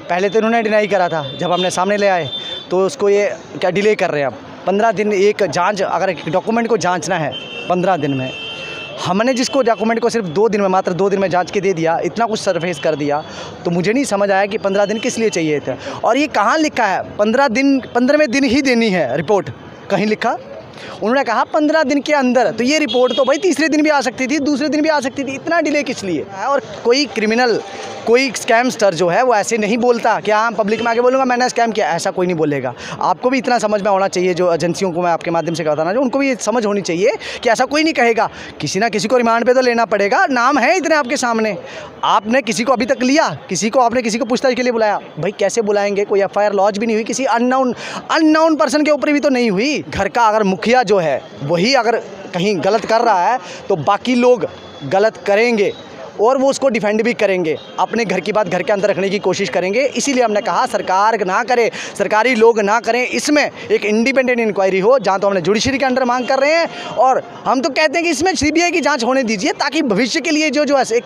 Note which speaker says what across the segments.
Speaker 1: पहले तो इन्होंने डिनाई करा था, जब हमने सामने ले आए तो उसको ये क्या डिले कर रहे हैं। अब 15 दिन एक जांच, अगर एक डॉक्यूमेंट को जांचना है 15 दिन में, हमने जिसको डॉक्यूमेंट को सिर्फ 2 दिन में, मात्र 2 दिन में जांच के दे दिया, इतना कुछ सरफेस कर दिया, तो मुझे नहीं समझ आया कि 15 दिन किस लिए चाहिए थे। और ये कहाँ लिखा है 15वें दिन ही देनी है रिपोर्ट, कहीं लिखा? उन्होंने कहा 15 दिन के अंदर, तो ये रिपोर्ट तो भाई तीसरे दिन भी आ सकती थी, दूसरे दिन भी आ सकती थी, इतना डिले किस लिए? और कोई क्रिमिनल, कोई स्कैमस्टर जो है वो ऐसे नहीं बोलता कि हाँ पब्लिक में आके बोलूँगा मैंने स्कैम किया, ऐसा कोई नहीं बोलेगा। आपको भी इतना समझ में होना चाहिए, जो एजेंसियों को मैं आपके माध्यम से कहता ना, जो उनको भी ये समझ होनी चाहिए कि ऐसा कोई नहीं कहेगा। किसी ना किसी को रिमांड पे तो लेना पड़ेगा, नाम है इतने आपके सामने। आपने किसी को अभी तक लिया, आपने किसी को पूछताछ के लिए बुलाया? भाई कैसे बुलाएंगे? कोई FIR लॉन्च भी नहीं हुई, किसी अननोन पर्सन के ऊपर भी तो नहीं हुई। घर का अगर मुखिया जो है वही अगर कहीं गलत कर रहा है तो बाकी लोग गलत करेंगे और वो उसको डिफेंड भी करेंगे, अपने घर की बात घर के अंदर रखने की कोशिश करेंगे। इसीलिए हमने कहा सरकार ना करे, सरकारी लोग ना करें, इसमें एक इंडिपेंडेंट इंक्वायरी हो, जहाँ तो हमने जुडिशरी के अंडर मांग कर रहे हैं। और हम तो कहते हैं कि इसमें CBI की जांच होने दीजिए, ताकि भविष्य के लिए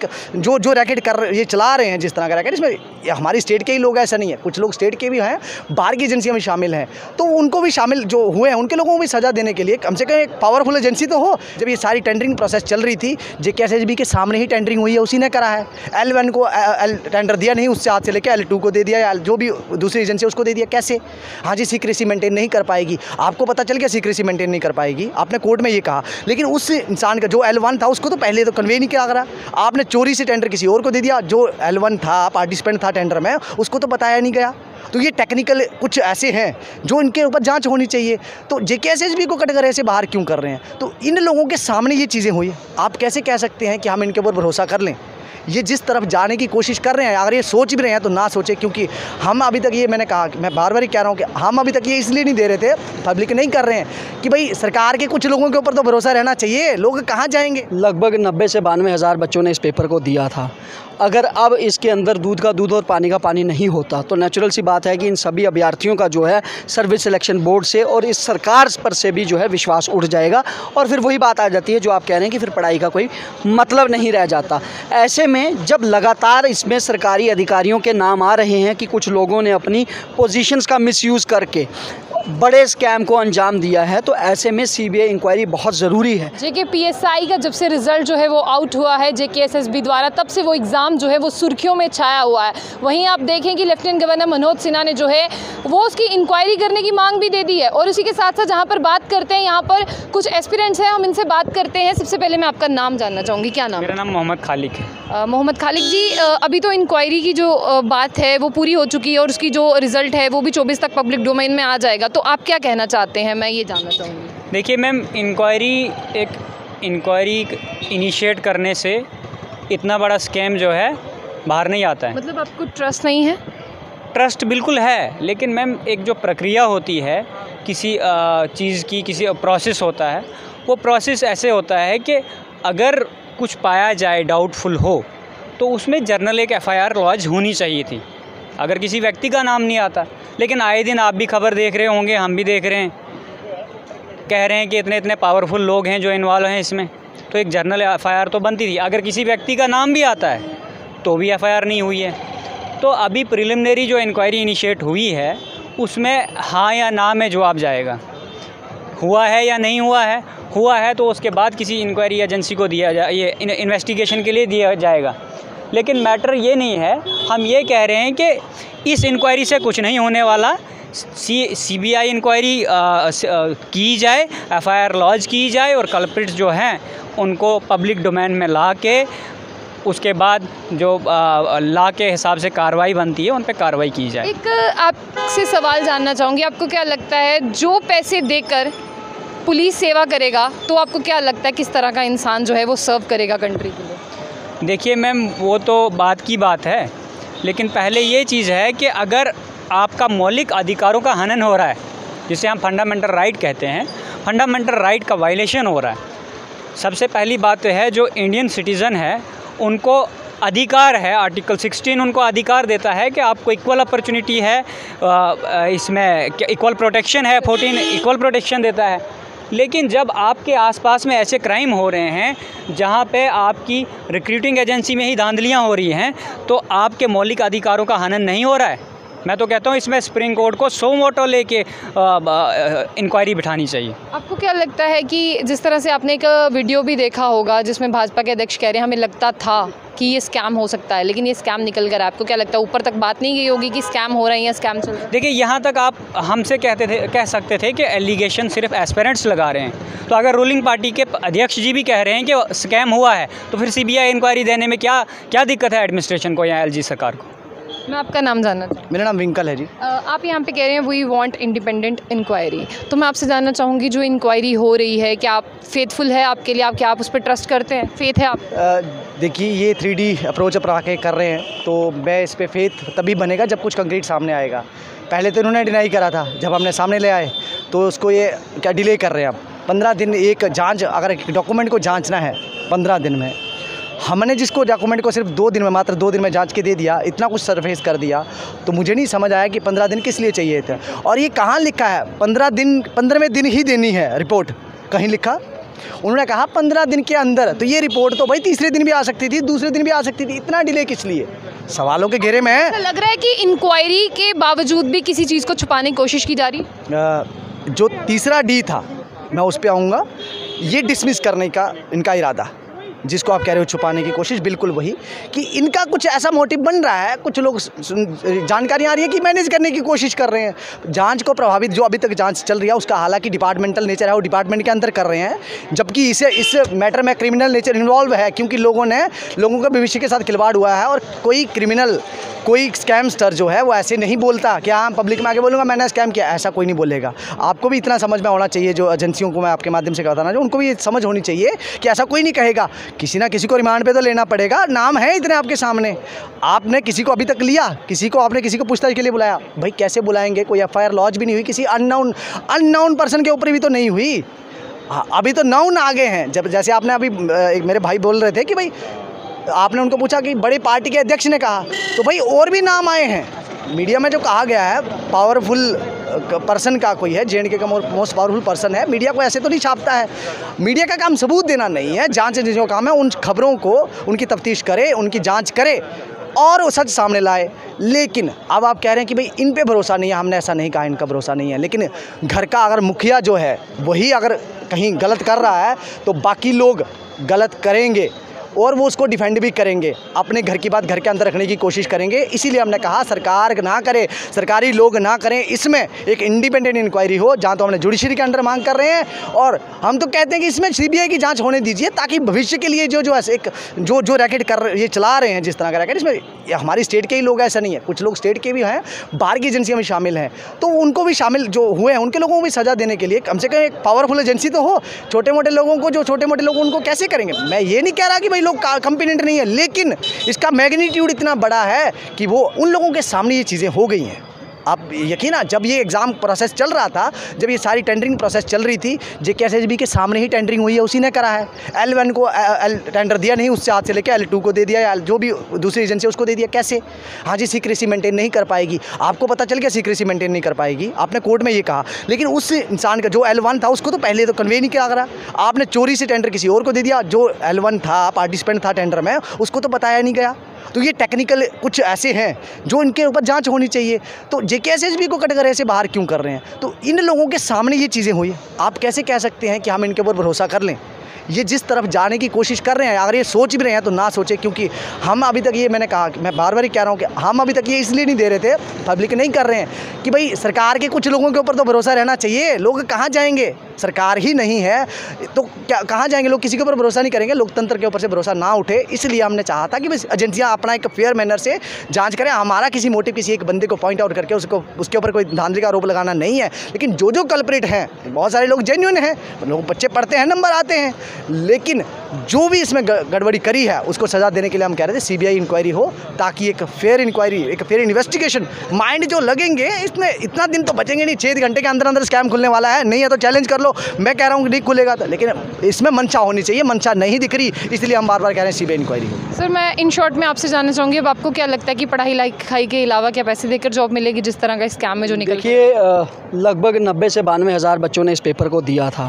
Speaker 1: जो रैकेट कर ये चला रहे हैं, जिस तरह का रैकेट, इसमें हमारी स्टेट के ही लोग, ऐसा नहीं है, कुछ लोग स्टेट के भी हैं, बाहर की एजेंसियाँ में शामिल हैं, तो उनको भी शामिल जो हुए हैं उनके लोगों को भी सज़ा देने के लिए कम से कम एक पावरफुल एजेंसी तो हो। जब ये सारी टेंडरिंग प्रोसेस चल रही थी, JKSSB के सामने ही टेंडरिंग हुई है, उसी ने करा है। L1 को टेंडर दिया नहीं, उससे हाथ से लेकर L2 को दे दिया, जो भी दूसरी एजेंसी उसको दे दिया। कैसे? हाँ जी, सीक्रेसी मेंटेन नहीं कर पाएगी। आपको पता चल गया सीक्रेसी मेंटेन नहीं कर पाएगी, आपने कोर्ट में ये कहा, लेकिन उस इंसान का जो L1 था उसको तो पहले तो कन्वे नहीं किया करा, आपने चोरी से टेंडर किसी और को दे दिया। जो L1 था, पार्टिसिपेंट था टेंडर में, उसको तो बताया नहीं गया। तो ये टेक्निकल कुछ ऐसे हैं जो इनके ऊपर जांच होनी चाहिए। तो JKSSB को कटघरे ऐसे बाहर क्यों कर रहे हैं? तो इन लोगों के सामने ये चीज़ें हुई, आप कैसे कह सकते हैं कि हम इनके ऊपर भरोसा कर लें? ये जिस तरफ जाने की कोशिश कर रहे हैं, अगर ये सोच भी रहे हैं तो ना सोचे, क्योंकि हम अभी तक ये, मैंने कहा, मैं बार बार ही कह रहा हूँ कि हम अभी तक ये इसलिए नहीं दे रहे थे, पब्लिक नहीं कर रहे हैं कि भाई सरकार के कुछ लोगों के ऊपर तो भरोसा रहना चाहिए, लोग कहाँ जाएंगे?
Speaker 2: लगभग 90 से 92 हज़ार बच्चों ने इस पेपर को दिया था। अगर अब इसके अंदर दूध का दूध और पानी का पानी नहीं होता तो नेचुरल सी बात है कि इन सभी अभ्यर्थियों का जो है सर्विस सिलेक्शन बोर्ड से और इस सरकार पर से भी जो है विश्वास उठ जाएगा, और फिर वही बात आ जाती है जो आप कह रहे हैं कि फिर पढ़ाई का कोई मतलब नहीं रह जाता। ऐसे में जब लगातार इसमें सरकारी अधिकारियों के नाम आ रहे हैं कि कुछ लोगों ने अपनी पोजीशंस का मिसयूज़ करके बड़े स्कैम को अंजाम दिया है, तो ऐसे में CBI इंक्वायरी बहुत ज़रूरी है।
Speaker 3: JKPSI का जब से रिज़ल्ट जो है वो आउट हुआ है JKSSB द्वारा, तब से वो एग्ज़ाम जो है वो सुर्खियों में छाया हुआ है। वहीं आप देखें कि लेफ्टिनेंट गवर्नर मनोज सिन्हा ने जो है वो उसकी इंक्वायरी करने की मांग भी दे दी है। और उसी के साथ साथ जहाँ पर बात करते हैं, यहाँ पर कुछ एस्पिरेंट्स हैं, हम इनसे बात करते हैं। सबसे पहले मैं आपका नाम जानना चाहूँगी, क्या नाम?
Speaker 4: मेरा नाम मोहम्मद खालिक है।
Speaker 3: मोहम्मद खालिक जी, अभी तो इंक्वायरी की जो बात है वो पूरी हो चुकी है और उसकी जो रिज़ल्ट है वो भी 24 तक पब्लिक डोमेन में आ जाएगा, तो आप क्या कहना चाहते हैं? मैं ये जानना चाहूँगी।
Speaker 4: देखिए मैम, इंक्वायरी इनिशिएट करने से इतना बड़ा स्कैम जो है बाहर नहीं आता है।
Speaker 3: मतलब आपको ट्रस्ट नहीं है?
Speaker 4: ट्रस्ट बिल्कुल है, लेकिन मैम एक जो प्रक्रिया होती है किसी चीज़ की, किसी प्रोसेस होता है, वो प्रोसेस ऐसे होता है कि अगर कुछ पाया जाए डाउटफुल हो तो उसमें जर्नल एक FIR लॉन्च होनी चाहिए थी, अगर किसी व्यक्ति का नाम नहीं आता। लेकिन आए दिन आप भी खबर देख रहे होंगे, हम भी देख रहे हैं, कह रहे हैं कि इतने इतने पावरफुल लोग हैं जो इन्वॉल्व हैं इसमें, तो एक जर्नल FIR तो बनती थी। अगर किसी व्यक्ति का नाम भी आता है तो भी FIR नहीं हुई है। तो अभी प्रिलिमिनरी जो इंक्वायरी इनिशिएट हुई है उसमें हाँ या ना में जवाब जाएगा, हुआ है या नहीं हुआ है। हुआ है तो उसके बाद किसी इंक्वायरी एजेंसी को दिया जाए, ये इन्वेस्टिगेशन के लिए दिया जाएगा। लेकिन मैटर ये नहीं है, हम ये कह रहे हैं कि इस इंक्वायरी से कुछ नहीं होने वाला, CBI इंक्वायरी की जाए, FIR लॉन्च की जाए और कल्प्रिट्स जो हैं उनको पब्लिक डोमेन में ला के उसके बाद जो लॉ के हिसाब से कार्रवाई बनती है उन पर कार्रवाई की जाए।
Speaker 3: एक आपसे सवाल जानना चाहूँगी, आपको क्या लगता है जो पैसे देकर पुलिस सेवा करेगा तो आपको क्या लगता है किस तरह का इंसान जो है वो सर्व करेगा कंट्री के लिए?
Speaker 4: देखिए मैम, वो तो बात की बात है, लेकिन पहले ये चीज़ है कि अगर आपका मौलिक अधिकारों का हनन हो रहा है, जिसे हम फंडामेंटल राइट कहते हैं, फंडामेंटल राइट का वायलेशन हो रहा है, सबसे पहली बात तो है जो इंडियन सिटीज़न है उनको अधिकार है, आर्टिकल 16 उनको अधिकार देता है कि आपको इक्वल अपॉर्चुनिटी है, इसमें इक्वल प्रोटेक्शन है, 14 इक्वल प्रोटेक्शन देता है। लेकिन जब आपके आसपास में ऐसे क्राइम हो रहे हैं जहां पे आपकी रिक्रूटिंग एजेंसी में ही धांधलियां हो रही हैं, तो आपके मौलिक अधिकारों का हनन नहीं हो रहा है। मैं तो कहता हूँ इसमें सुप्रीम कोर्ट को सो मोटो लेके इंक्वायरी बिठानी चाहिए।
Speaker 3: आपको क्या लगता है कि जिस तरह से आपने एक वीडियो भी देखा होगा जिसमें भाजपा के अध्यक्ष कह रहे हैं हमें लगता था कि ये स्कैम हो सकता है, लेकिन ये स्कैम निकल कर, आपको क्या लगता है ऊपर तक बात नहीं गई होगी कि स्कैम हो रहे हैं या स्कैम चल रहा है?
Speaker 4: देखिए, यहाँ तक आप हमसे कह सकते थे कि एलिगेशन सिर्फ एस्पिरेंट्स लगा रहे हैं, तो अगर रूलिंग पार्टी के अध्यक्ष जी भी कह रहे हैं कि स्कैम हुआ है तो फिर सीबीआई इंक्वायरी देने में क्या दिक्कत है एडमिनिस्ट्रेशन को या एलजी सरकार को?
Speaker 3: मैं आपका नाम जानना चाहूँ।
Speaker 1: मेरा नाम विंकल है जी।
Speaker 3: आप यहाँ पे कह रहे हैं वी वांट इंडिपेंडेंट इंक्वायरी, तो मैं आपसे जानना चाहूँगी जो इंक्वायरी हो रही है क्या आप फेथफुल है आपके लिए, क्या आप उस पर ट्रस्ट करते हैं, फेथ है आप?
Speaker 1: देखिए, ये 3D अप्रोच अपना के कर रहे हैं तो मैं इस पर फेथ तभी बनेगा जब कुछ कंक्रीट सामने आएगा। पहले तो इन्होंने डिनाई करा था, जब हमने सामने ले आए तो उसको ये क्या डिले कर रहे हैं। अब 15 दिन एक जांच, अगर एक डॉक्यूमेंट को जांचना है 15 दिन में, हमने जिसको डॉक्यूमेंट को सिर्फ 2 दिन में, मात्र 2 दिन में जांच के दे दिया, इतना कुछ सरफेस कर दिया, तो मुझे नहीं समझ आया कि 15 दिन किस लिए चाहिए थे। और ये कहाँ लिखा है 15वें दिन ही देनी है रिपोर्ट, कहीं लिखा? उन्होंने कहा 15 दिन के अंदर, तो ये रिपोर्ट तो भाई तीसरे दिन भी आ सकती थी, दूसरे दिन भी आ सकती थी, इतना डिले किस लिए? सवालों के घेरे में है।
Speaker 3: लग रहा है कि इंक्वायरी के बावजूद भी किसी चीज़ को छुपाने की कोशिश की जा रही है।
Speaker 1: जो तीसरा डी था, मैं उस पर आऊँगा, ये डिसमिस करने का इनका इरादा, जिसको आप कह रहे हो छुपाने की कोशिश, बिल्कुल वही कि इनका कुछ ऐसा मोटिव बन रहा है। कुछ लोग जानकारी आ रही है कि मैनेज करने की कोशिश कर रहे हैं जांच को प्रभावित, जो अभी तक जांच चल रही है उसका हालांकि डिपार्टमेंटल नेचर है, वो डिपार्टमेंट के अंदर कर रहे हैं, जबकि इस मैटर में क्रिमिनल नेचर इन्वॉल्व है, क्योंकि लोगों का भविष्य के साथ खिलवाड़ हुआ है। और कोई स्कैमस्टर जो है वो ऐसे नहीं बोलता कि हाँ पब्लिक में आके बोलूँगा मैंने स्कैम किया, ऐसा कोई नहीं बोलेगा। आपको भी इतना समझ में होना चाहिए, जो एजेंसियों को मैं आपके माध्यम से कहता ना, जो उनको भी समझ होनी चाहिए कि ऐसा कोई नहीं कहेगा। किसी ना किसी को रिमांड पे तो लेना पड़ेगा, नाम है इतने आपके सामने। आपने किसी को अभी तक लिया, आपने किसी को पूछताछ के लिए बुलाया, भाई कैसे बुलाएंगे? कोई एफआईआर लॉन्च भी नहीं हुई, किसी अननाउन पर्सन के ऊपर भी तो नहीं हुई। अभी तो नाउन आ गए हैं। जब जैसे आपने अभी मेरे भाई बोल रहे थे कि भाई आपने उनको पूछा कि बड़ी पार्टी के अध्यक्ष ने कहा, तो भाई और भी नाम आए हैं मीडिया में। जो कहा गया है पावरफुल पर्सन का कोई है, जेएनके का मोस्ट पावरफुल पर्सन है, मीडिया को ऐसे तो नहीं छापता है। मीडिया का काम सबूत देना नहीं है, जांच एजेंसियों का काम है उन खबरों को, उनकी तफ्तीश करे, उनकी जांच करे और वो सच सामने लाए। लेकिन अब आप कह रहे हैं कि भाई इन पे भरोसा नहीं है, हमने ऐसा नहीं कहा इनका भरोसा नहीं है। लेकिन घर का अगर मुखिया जो है वही अगर कहीं गलत कर रहा है तो बाकी लोग गलत करेंगे और वो उसको डिफेंड भी करेंगे, अपने घर की बात घर के अंदर रखने की कोशिश करेंगे। इसीलिए हमने कहा सरकार ना करे, सरकारी लोग ना करें, इसमें एक इंडिपेंडेंट इंक्वायरी हो। जहाँ तो हमने जुडिशरी के अंडर मांग कर रहे हैं और हम तो कहते हैं कि इसमें सीबीआई की जांच होने दीजिए, ताकि भविष्य के लिए जो रैकेट ये चला रहे हैं, जिस तरह का रैकेट, इसमें हमारी स्टेट के ही लोग, ऐसा नहीं है, कुछ लोग स्टेट के भी हैं, बाहर की एजेंसियाँ भी शामिल हैं, तो उनको भी शामिल जो हुए हैं उनके लोगों को भी सज़ा देने के लिए कम से कम एक पावरफुल एजेंसी तो हो। छोटे मोटे लोगों को, जो छोटे मोटे लोग उनको कैसे करेंगे? मैं ये नहीं कह रहा कि भाई लोग कंपिटेंट नहीं है, लेकिन इसका मैग्नीट्यूड इतना बड़ा है कि वो उन लोगों के सामने ये चीज़ें हो गई हैं। आप यकीन, जब ये एग्ज़ाम प्रोसेस चल रहा था, जब ये सारी टेंडरिंग प्रोसेस चल रही थी, जेकेएसएसबी के सामने ही टेंडरिंग हुई है, उसी ने करा है। L1 को टेंडर दिया नहीं, उससे हाथ से लेके L2 को दे दिया, या जो भी दूसरी एजेंसी उसको दे दिया। कैसे? हाँ जी, सीक्रेसी मेंटेन नहीं कर पाएगी। आपको पता चल गया सीक्रेसी मेंटेन नहीं कर पाएगी, आपने कोर्ट में ये कहा, लेकिन उस इंसान का जो L1 था उसको तो पहले तो कन्वे नहीं किया करा, आपने चोरी से टेंडर किसी और को दे दिया। जो L1 था, पार्टिसिपेंट था टेंडर में, उसको तो बताया नहीं गया। तो ये टेक्निकल कुछ ऐसे हैं जो इनके ऊपर जांच होनी चाहिए। तो जेकेएसएसबी को कटघरे ऐसे बाहर क्यों कर रहे हैं? तो इन लोगों के सामने ये चीज़ें हुई, आप कैसे कह सकते हैं कि हम इनके ऊपर भरोसा कर लें? ये जिस तरफ जाने की कोशिश कर रहे हैं, अगर ये सोच भी रहे हैं तो ना सोचें, क्योंकि हम अभी तक, ये मैंने कहा कि मैं बार बार ही कह रहा हूँ कि हम अभी तक ये इसलिए नहीं दे रहे थे, पब्लिक नहीं कर रहे हैं कि भाई सरकार के कुछ लोगों के ऊपर तो भरोसा रहना चाहिए। लोग कहाँ जाएंगे? सरकार ही नहीं है तो क्या कहाँ जाएंगे लोग? किसी के ऊपर भरोसा नहीं करेंगे, लोकतंत्र के ऊपर से भरोसा ना उठे। इसलिए हमने चाहा था कि बस एजेंसियाँ अपना एक फेयर मैनर से जांच करें। हमारा किसी मोटिव किसी एक बंदे को पॉइंट आउट करके उसके ऊपर कोई धांधली का आरोप लगाना नहीं है। लेकिन जो कल्प्रिट हैं, बहुत सारे लोग जेन्युइन हैं, लोग बच्चे पढ़ते हैं, नंबर आते हैं, लेकिन जो भी इसमें गड़बड़ी करी है उसको सज़ा देने के लिए हम कह रहे थे सीबीआई इंक्वायरी हो, ताकि एक फेयर इंक्वायरी, एक फेयर इन्वेस्टिगेशन, माइंड जो लगेंगे इसमें इतना दिन तो बचेंगे नहीं। 6 घंटे के अंदर अंदर स्कैम खुलने वाला है, नहीं है तो चैलेंज कर लो। मैं कह रहा हूँ कि नहीं खुलेगा तो, लेकिन इसमें मंशा होनी चाहिए, मंशा नहीं दिख रही, इसलिए हम बार बार कह रहे हैं सीबीआई इंक्वायरी हो।
Speaker 3: सर, मैं इन शॉर्ट में आपसे जानना चाहूँगी, अब आपको क्या लगता है कि पढ़ाई लिखाई के अलावा क्या पैसे देकर जॉब मिलेगी जिस तरह का स्कैम में जो निकल?
Speaker 2: देखिए, लगभग 90 से 92 हज़ार बच्चों ने इस पेपर को दिया था।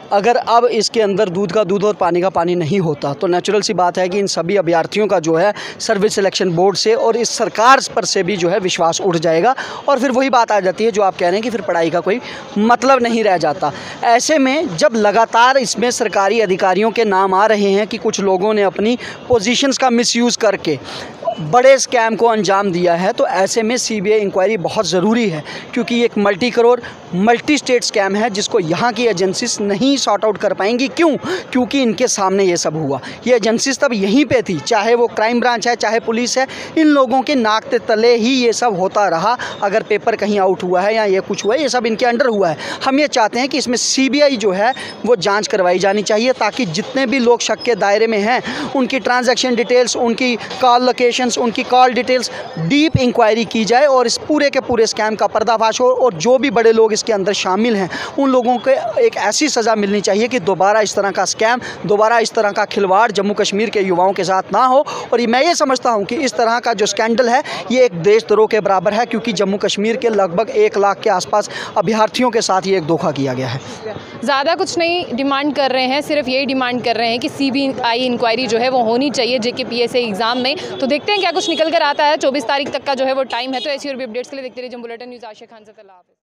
Speaker 2: अगर अब इसके अंदर दूध का दूध और पानी का पानी नहीं होता तो नेचुरल सी बात है कि इन सभी अभ्यर्थियों का जो है सर्विस सिलेक्शन बोर्ड से और इस सरकार पर से भी जो है विश्वास उठ जाएगा और फिर वही बात आ जाती है जो आप कह रहे हैं कि फिर पढ़ाई का कोई मतलब नहीं रह जाता। ऐसे में जब लगातार इसमें सरकारी अधिकारियों के नाम आ रहे हैं कि कुछ लोगों ने अपनी पोजीशंस का मिसयूज़ करके बड़े स्कैम को अंजाम दिया है, तो ऐसे में सीबीआई इंक्वायरी बहुत ज़रूरी है, क्योंकि ये एक multi crore multi state scam है जिसको यहाँ की एजेंसीज नहीं सॉर्ट आउट कर पाएंगी। क्यों? क्योंकि इनके सामने ये सब हुआ। ये एजेंसीज तब यहीं पे थी, चाहे वो क्राइम ब्रांच है चाहे पुलिस है, इन लोगों के नाक के तले ही ये सब होता रहा। अगर पेपर कहीं आउट हुआ है या ये कुछ हुआ है, ये सब इनके अंडर हुआ है। हम ये चाहते हैं कि इसमें सीबीआई जो है वो जाँच करवाई जानी चाहिए, ताकि जितने भी लोग शक के दायरे में हैं उनकी ट्रांजैक्शन डिटेल्स, उनकी कॉल लोकेशन, उनकी कॉल डिटेल्स डीप इंक्वायरी की जाए और इस पूरे के पूरे स्कैम का पर्दाफाश हो और जो भी बड़े लोग इसके अंदर शामिल हैं उन लोगों को एक ऐसी सज़ा मिलनी चाहिए कि दोबारा इस तरह का स्कैम, दोबारा इस तरह का खिलवाड़ जम्मू कश्मीर के युवाओं के साथ ना हो। और मैं ये समझता हूँ कि इस तरह का जो स्कैंडल है ये एक देशद्रोह के बराबर है, क्योंकि जम्मू कश्मीर के लगभग 1 लाख के आसपास अभ्यर्थियों के साथ ये एक धोखा किया गया है।
Speaker 3: ज़्यादा कुछ नहीं डिमांड कर रहे हैं, सिर्फ यही डिमांड कर रहे हैं कि सीबीआई इंक्वायरी जो है वो होनी चाहिए JKPSC एग्ज़ाम में। तो देखते हैं क्या कुछ निकल कर आता है। 24 तारीख तक का जो है वो टाइम है। तो ऐसी और भी अपडेट्स के लिए देखते रहिए जम्मू बुलेटिन न्यूज़। आशिया खान से।